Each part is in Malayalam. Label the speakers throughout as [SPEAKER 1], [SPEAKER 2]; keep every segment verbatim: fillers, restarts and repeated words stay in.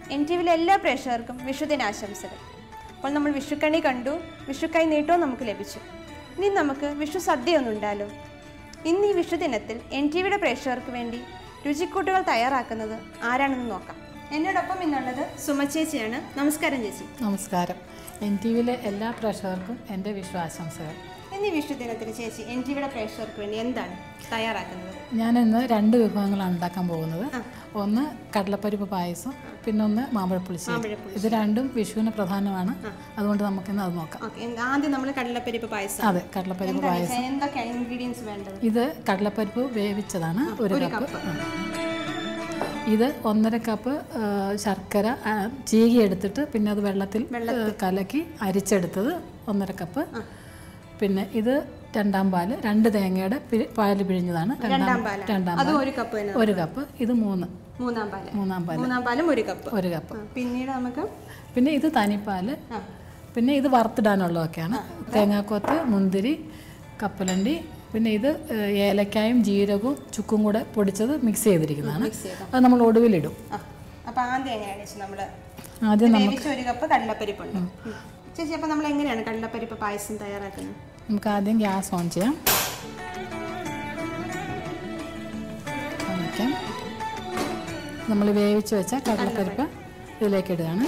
[SPEAKER 1] എൻ ടി വിയിലെ എല്ലാ പ്രേക്ഷകർക്കും വിഷുദിനാശംസകൾ. അപ്പോൾ നമ്മൾ വിഷുക്കണി കണ്ടു, വിഷുക്കൈ നീട്ടവും നമുക്ക് ലഭിച്ചു. ഇനി നമുക്ക് വിഷു സദ്യ ഒന്നുണ്ടാലോ. ഇന്ന് ഈ വിഷുദിനത്തിൽ എൻ ടി വിയുടെ പ്രേക്ഷകർക്ക് വേണ്ടി രുചിക്കൂട്ടുകൾ തയ്യാറാക്കുന്നത് ആരാണെന്ന് നോക്കാം. എന്നോടൊപ്പം ഇന്നുള്ളത് സുമ ചേച്ചിയാണ്. നമസ്കാരം ചേച്ചി.
[SPEAKER 2] നമസ്കാരം. എൻ ടി വിയിലെ എല്ലാ പ്രേക്ഷകർക്കും എൻ്റെ വിഷു ആശംസകൾ.
[SPEAKER 1] ഇന്ന് വിഷുദിനത്തിൽ ചേച്ചി എൻ ടി വിയുടെ പ്രേക്ഷകർക്ക് വേണ്ടി എന്താണ് തയ്യാറാക്കുന്നത്?
[SPEAKER 2] ഞാനിന്ന് രണ്ട് വിഭവങ്ങളാണ് ഉണ്ടാക്കാൻ പോകുന്നത്. ഒന്ന് കടലപ്പരിപ്പ് പായസം, പിന്നെ ഒന്ന് മാമ്പഴപ്പുളിശ്ശേരി. ഇത് രണ്ടും വിഷുവിന് പ്രധാനമാണ്, അതുകൊണ്ട് നമുക്കിന്ന് അത് നോക്കാം.
[SPEAKER 1] ആദ്യം നമ്മൾ കടലപ്പരിപ്പ് പായസം.
[SPEAKER 2] അതെ, കടലപ്പരിപ്പ് പായസം.
[SPEAKER 1] എന്തൊക്കെയാണ് ഇൻഗ്രീഡിയൻസ് വേണ്ടത്?
[SPEAKER 2] ഇത് കടലപ്പരിപ്പ് വേവിച്ചതാണ് ഒരു കപ്പ്. ഇത് ഒന്നര കപ്പ് ശർക്കര ചീകി എടുത്തിട്ട് പിന്നെ അത് വെള്ളത്തിൽ കലക്കി അരിച്ചെടുത്തത് ഒന്നര കപ്പ്. പിന്നെ ഇത് രണ്ടാം പാല്, രണ്ട് തേങ്ങയുടെ പാല് പിഴിഞ്ഞതാണ് രണ്ടാം രണ്ടാം ഒരു കപ്പ്. ഇത് മൂന്ന് മൂന്നാം പാല് മൂന്നാം പാല് മൂന്നാം പാലും ഒരു കപ്പ് ഒരു കപ്പ് പിന്നീട് നമുക്ക് പിന്നെ ഇത് തനിപ്പാല്. പിന്നെ ഇത് വറുത്തിടാനുള്ളതൊക്കെയാണ്. തേങ്ങാക്കൊത്ത്, മുന്തിരി, കപ്പലണ്ടി, പിന്നെ ഇത് ഏലക്കായും ജീരകവും ചുക്കും കൂടെ പൊടിച്ചത് മിക്സ് ചെയ്തിരിക്കുന്നതാണ്. അത് നമ്മൾ ഒടുവിലിടും. ആദ്യം നമുക്ക്
[SPEAKER 1] ഒരു കപ്പ് കടലപ്പരിപ്പുണ്ട് ചേച്ചി. അപ്പോൾ നമ്മൾ എങ്ങനെയാണ് കടലപ്പരിപ്പ് പായസം തയ്യാറാക്കുന്നത്?
[SPEAKER 2] നമുക്ക് ആദ്യം ഗ്യാസ് ഓൺ ചെയ്യാം. വയ്ക്കാം. നമ്മൾ വേവിച്ച് വെച്ച കടലപ്പരിപ്പ് ഇതിലേക്ക് ഇടുകയാണ്.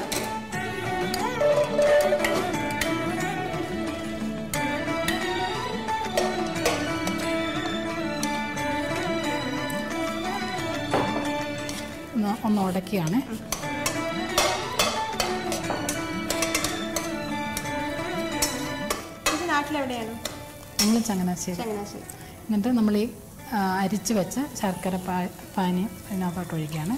[SPEAKER 2] ഒന്ന് ഉടക്കിയാണ്.
[SPEAKER 1] നാട്ടിലെവിടെയാണ്?
[SPEAKER 2] നമ്മൾ ചങ്ങനാശ്ശേരി. എന്നിട്ട് നമ്മൾ ഈ അരിച്ച് വെച്ച ശർക്കര പാ പാനീയം അതിനകത്തോട്ട് ഒഴിക്കുകയാണ്.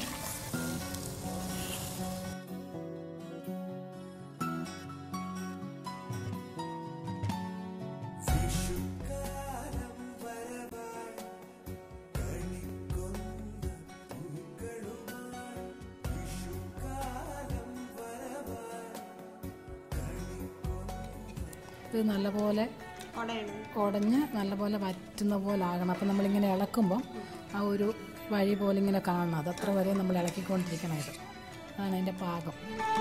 [SPEAKER 2] ഇത് നല്ലപോലെ ഉടഞ്ഞ് നല്ലപോലെ വറ്റുന്ന പോലെ ആകണം. അപ്പം നമ്മളിങ്ങനെ ഇളക്കുമ്പം ആ ഒരു വഴി പോലെ ഇങ്ങനെ കാണണം. അതത്ര വരെ നമ്മൾ ഇളക്കിക്കൊണ്ടിരിക്കണം. ഇത് അതാണ് അതിൻ്റെ പാകം.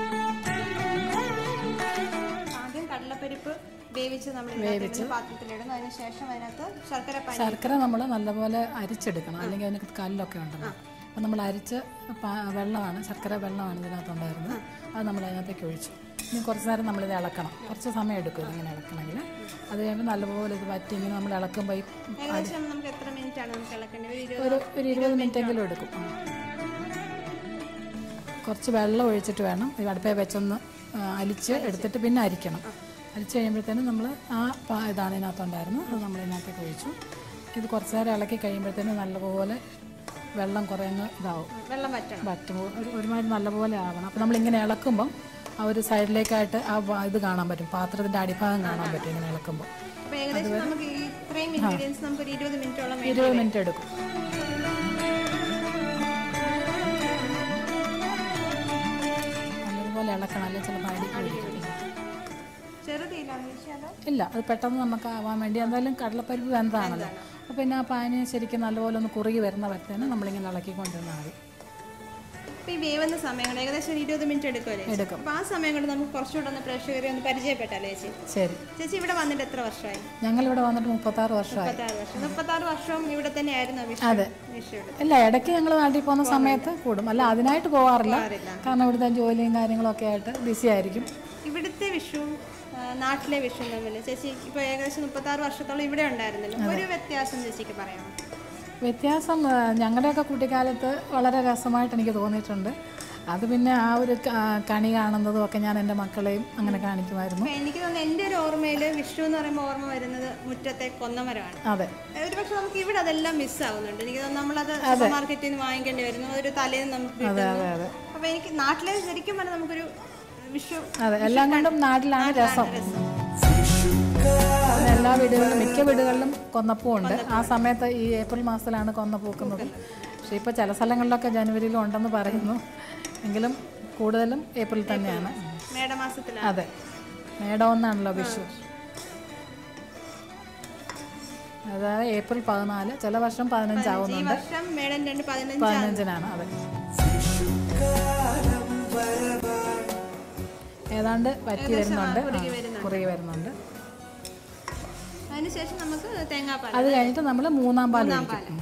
[SPEAKER 1] ആദ്യം കടലപ്പരിപ്പ് വേവിച്ച് നമ്മൾ വേവിച്ച് പാത്രത്തിലിടുന്നു. അതിന് ശേഷം അതിനകത്ത് ശർക്കര
[SPEAKER 2] ശർക്കര നമ്മൾ നല്ലപോലെ അരിച്ചെടുക്കണം, അല്ലെങ്കിൽ അതിനകത്ത് കല്ലൊക്കെ ഉണ്ടല്ലോ. അപ്പം നമ്മൾ അരിച്ച് വെള്ളമാണ്, ശർക്കര വെള്ളമാണ് ഇതിനകത്തുണ്ടായിരുന്നത്. അത് നമ്മൾ അതിനകത്തേക്ക് ഒഴിച്ചു. ഇനി കുറച്ച് നേരം നമ്മളിത് ഇളക്കണം. കുറച്ച് സമയം എടുക്കും ഇതിങ്ങനെ ഇളക്കണമെങ്കിൽ. അത് കഴിയുമ്പോൾ നല്ലപോലെ ഇത് വറ്റി ഇങ്ങനെ നമ്മൾ ഇളക്കുമ്പോൾ ഒരു ഒരു ഇരുപത് മിനിറ്റെങ്കിലും എടുക്കും. കുറച്ച് വെള്ളം ഒഴിച്ചിട്ട് വേണം ഈ അടുപ്പേ വെച്ചൊന്ന് അലിച്ച് എടുത്തിട്ട് പിന്നെ അരിക്കണം. അരിച്ച് കഴിയുമ്പോഴത്തേനും നമ്മൾ ആ ഇതാണ് ഇതിനകത്തുണ്ടായിരുന്നു, അത് നമ്മൾ ഇതിനകത്തേക്ക് ഒഴിച്ചു. ഇത് കുറച്ച് നേരം ഇളക്കി കഴിയുമ്പോഴത്തേനും നല്ലപോലെ വെള്ളം കുറേ അങ്ങ് ഇതാവും, വെള്ളം വറ്റണം വറ്റും ഒരുമാതിരി നല്ലപോലെ ആവണം. അപ്പോൾ നമ്മളിങ്ങനെ ഇളക്കുമ്പം ആ ഒരു സൈഡിലേക്കായിട്ട് ആ ഇത് കാണാൻ പറ്റും, പാത്രത്തിൻ്റെ അടിഭാഗം കാണാൻ പറ്റും ഇങ്ങനെ ഇളക്കുമ്പോൾ. ഇരുപത് മിനിറ്റ് എടുക്കും. നല്ലതുപോലെ ഇളക്കണം, അല്ലെങ്കിൽ ചിലപ്പോൾ അടിക്കും. ഇല്ല, അത് പെട്ടെന്ന് നമുക്ക് ആവാൻ വേണ്ടി എന്തായാലും കടലപ്പരിപ്പ് വെന്തതാണല്ലോ. അപ്പോൾ പിന്നെ ആ പാനീയം ശരിക്കും നല്ലപോലെ ഒന്ന് കുറുകി വരുന്ന വരത്തേന് നമ്മളിങ്ങനെ ഇളക്കിക്കൊണ്ടിരുന്നാൽ മതി.
[SPEAKER 1] അപ്പോൾ ഈ വേവുന്ന സമയം ഏകദേശം ഇരുപത് മിനിറ്റ് എടുക്കുമല്ലേ? എടുക്കും. അപ്പോൾ ആ സമയം കൊണ്ട് നമുക്ക് കുറച്ചുകൂടെ ഒന്ന് പ്രേക്ഷകരെ ഒന്ന് പരിചയപ്പെട്ടല്ലേ ചേച്ചി? ശരി. ചേച്ചി ഇവിടെ വന്നിട്ട് എത്ര വർഷമായി?
[SPEAKER 2] ഞങ്ങൾ ഇവിടെ വന്നിട്ട് മുപ്പത്താറ് വർഷമായി.
[SPEAKER 1] മുപ്പത്താറ് വർഷം ഇവിടെ തന്നെ ആയിരുന്നു?
[SPEAKER 2] അതെ. ഇല്ല, ഇടയ്ക്ക് ഞങ്ങൾ നാട്ടിൽ പോകുന്ന സമയത്ത് കൂടും, അല്ല അതിനായിട്ട് പോകാറില്ല. കാരണം ഇവിടുത്തെ ജോലിയും കാര്യങ്ങളൊക്കെ ആയിട്ട് ബിസി ആയിരിക്കും.
[SPEAKER 1] ഇവിടുത്തെ വിഷു നാട്ടിലെ വിഷു തമ്മിൽ ചേച്ചി ഇപ്പോൾ ഏകദേശം മുപ്പത്താറ് വർഷത്തോളം ഇവിടെ ഉണ്ടായിരുന്നല്ലോ, ഒരു വ്യത്യാസം ചേച്ചിക്ക് പറയാമോ?
[SPEAKER 2] വ്യത്യാസം ഞങ്ങളുടെയൊക്കെ കുട്ടിക്കാലത്ത് വളരെ രസമായിട്ട് എനിക്ക് തോന്നിയിട്ടുണ്ട്. അത് പിന്നെ ആ ഒരു കണി കാണുന്നതും ഒക്കെ ഞാൻ എൻ്റെ മക്കളെയും അങ്ങനെ കാണിക്കുമായിരുന്നു.
[SPEAKER 1] എനിക്ക് തോന്നുന്നു എൻ്റെ ഒരു ഓർമ്മയിൽ വിഷു എന്ന് പറയുമ്പോൾ ഓർമ്മ വരുന്നത് മുറ്റത്തെ കൊന്നമരമാണ്.
[SPEAKER 2] അതെ.
[SPEAKER 1] ഒരു പക്ഷെ നമുക്ക് ഇവിടെ അതെല്ലാം മിസ്സാവുന്നുണ്ട്. എനിക്ക് തോന്നുന്നു നമ്മളത് സൂപ്പർ മാർക്കറ്റിൽ നിന്ന് വാങ്ങിക്കേണ്ടി വരുന്നു, ഒരു തലേന്ന് നമുക്ക്. അപ്പോൾ എനിക്ക് നാട്ടിലെ ശരിക്കും പറഞ്ഞാൽ നമുക്കൊരു വിഷു
[SPEAKER 2] അതെ എല്ലാം കൊണ്ടും നാട്ടിലാണ് രസം. എല്ലാ വീടുകളിലും മിക്ക വീടുകളിലും കൊന്നപ്പൂ ഉണ്ട്. ആ സമയത്ത് ഈ ഏപ്രിൽ മാസത്തിലാണ് കൊന്ന പൂക്കുന്നത്. പക്ഷേ ഇപ്പോൾ ചില സ്ഥലങ്ങളിലൊക്കെ ജനുവരിയിലും ഉണ്ടെന്ന് പറയുന്നു, എങ്കിലും കൂടുതലും ഏപ്രിൽ തന്നെയാണ്.
[SPEAKER 1] മേടമാസത്തിലാണ്.
[SPEAKER 2] അതെ, മേടം ഒന്നാണല്ലോ വിഷു. അതായത് ഏപ്രിൽ പതിനാല്, ചില വർഷം പതിനഞ്ചാവുന്നുണ്ട്.
[SPEAKER 1] പതിനഞ്ചിനാണ്.
[SPEAKER 2] അതെ. ഏതാണ്ട് വറ്റി വരുന്നുണ്ട്, കുറുകി വരുന്നുണ്ട്.
[SPEAKER 1] അതിനുശേഷം നമുക്ക് തേങ്ങാപ്പാൽ,
[SPEAKER 2] അത് കഴിഞ്ഞിട്ട് നമ്മൾ മൂന്നാം പാൽ ഒഴിക്കും.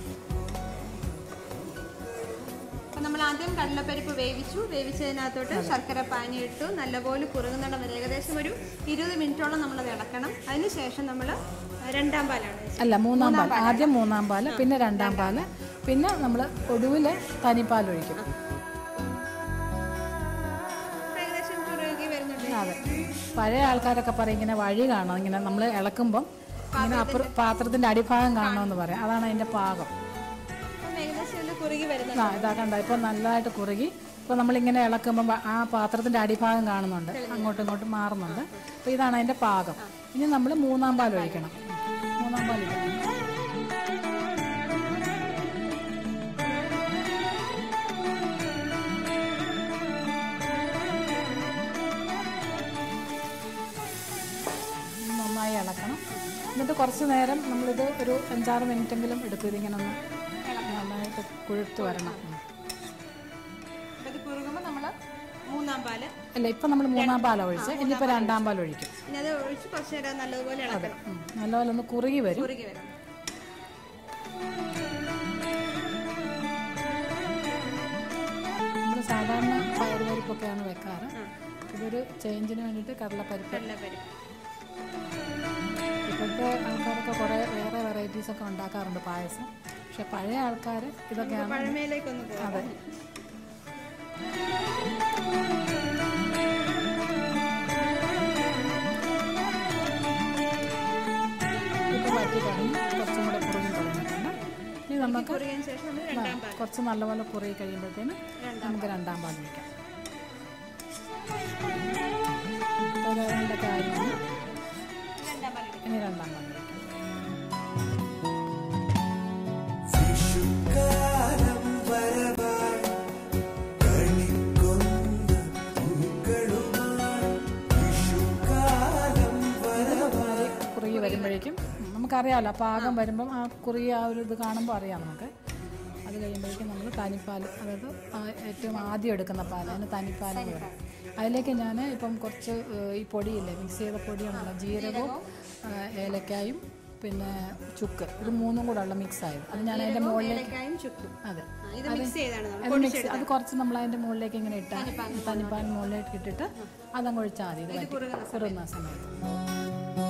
[SPEAKER 1] അപ്പം നമ്മൾ ആദ്യം കടലപ്പരിപ്പ് വേവിച്ചു. വേവിച്ചതിനകത്തോട്ട് ശർക്കര പാനി ഇട്ടു. നല്ലപോലെ കുറുകുന്നിടം വരെ ഏകദേശം ഒരു ഇരുപത് മിനിറ്റോളം നമ്മളത് ഇളക്കണം. അതിനുശേഷം നമ്മൾ രണ്ടാം പാലാണ്,
[SPEAKER 2] അല്ല മൂന്നാം പാൽ. ആദ്യം മൂന്നാം പാൽ, പിന്നെ രണ്ടാം പാൽ, പിന്നെ നമ്മൾ ഒടുവിൽ തനിപ്പാൽ ഒഴിക്കും. അതെ, പഴയ ആൾക്കാരൊക്കെ പറയും ഇങ്ങനെ വഴി കാണാം, ഇങ്ങനെ നമ്മൾ ഇളക്കുമ്പം ഇങ്ങനെ അപ്പുറ പാത്രത്തിൻ്റെ അടിഭാഗം കാണണമെന്ന് പറയാം. അതാണ് അതിൻ്റെ പാകം. ആ ഇതാ കണ്ട, ഇപ്പം നല്ലതായിട്ട് കുറുകി. ഇപ്പോൾ നമ്മളിങ്ങനെ ഇളക്കുമ്പം ആ പാത്രത്തിൻ്റെ അടിഭാഗം കാണുന്നുണ്ട്, അങ്ങോട്ടും ഇങ്ങോട്ടും മാറുന്നുണ്ട്. അപ്പോൾ ഇതാണ് അതിൻ്റെ പാകം. ഇനി നമ്മൾ മൂന്നാം പാൽ ഒഴിക്കണം. മൂന്നാം പാൽ ഒഴിക്കണം. നന്നായി ഇളക്കണം. എന്നിട്ട് കുറച്ച് നേരം നമ്മളിത് ഒരു അഞ്ചാറ് മിനിറ്റെങ്കിലും എടുക്കും ഇതിങ്ങനെ ഒന്ന് നന്നായിട്ട് കുഴുത്ത് വരണം. അല്ല, ഇപ്പം നമ്മൾ മൂന്നാം പാലാണ് ഒഴിച്ച്, ഇനിയിപ്പോൾ രണ്ടാം പാൽ ഒഴിക്കും. അതെ, നല്ലപോലെ ഒന്ന് കുറുകി വരും. നമ്മൾ സാധാരണ പയറുപരിപ്പൊക്കെയാണ് വെക്കാറ്. ഇതൊരു ചേഞ്ചിന് വേണ്ടിയിട്ട് കടലപ്പരിപ്പ്. ഇപ്പോഴത്തെ ആൾക്കാരൊക്കെ കുറേ വേറെ വെറൈറ്റീസൊക്കെ ഉണ്ടാക്കാറുണ്ട് പായസം. പക്ഷെ പഴയ ആൾക്കാർ ഇതൊക്കെയാണ്. അതെ, ഇപ്പോൾ വറ്റി തുടങ്ങി, കുറച്ചും കൂടെ കുറുകി തുടങ്ങിയിട്ടുണ്ട്. ഇനി നമുക്ക് കുറച്ച് നല്ലപോലെ കുറുകി കഴിയുമ്പോഴത്തേന് നമുക്ക് രണ്ടാം പാൽ ഒഴിക്കാം. ഇപ്പോൾ രണ്ടൊക്കെ ആയിരുന്നു, ഇനി രണ്ടാം പാൽ ഒഴിക്കാം. കുറുകി വരുമ്പോഴേക്കും നമുക്കറിയാമല്ലോ, പാകം വരുമ്പം ആ കുറുകി ആ ഒരു ഇത് കാണുമ്പോൾ അറിയാം നമുക്ക്. അത് കഴിയുമ്പോഴേക്കും നമ്മൾ തനിപ്പാൽ, അതായത് ഏറ്റവും ആദ്യം എടുക്കുന്ന പാൽ, അതിന് തനിപ്പാൽ എന്ന് പറയും. അതിലേക്ക് ഞാൻ ഇപ്പം കുറച്ച് ഈ പൊടിയില്ലേ, മിക്സ് ചെയ്ത പൊടിയാണല്ലോ, ജീരകവും ഏലക്കായും പിന്നെ ചുക്ക്, ഇത് മൂന്നും കൂടെ ഉള്ള മിക്സ് ആയത്. അത് ഞാൻ അതിൻ്റെ മുകളിലേക്ക്, അതെ അത് മിക്സ്, അത് കുറച്ച് നമ്മൾ അതിൻ്റെ മുകളിലേക്ക് ഇങ്ങനെ ഇട്ടാൽ തനിപ്പാൽ മുകളിലേക്ക് ഇട്ടിട്ട് അതങ്ങ് ഒഴിച്ചാൽ മതി. ഇത് കുറുകുന്ന സമയത്ത്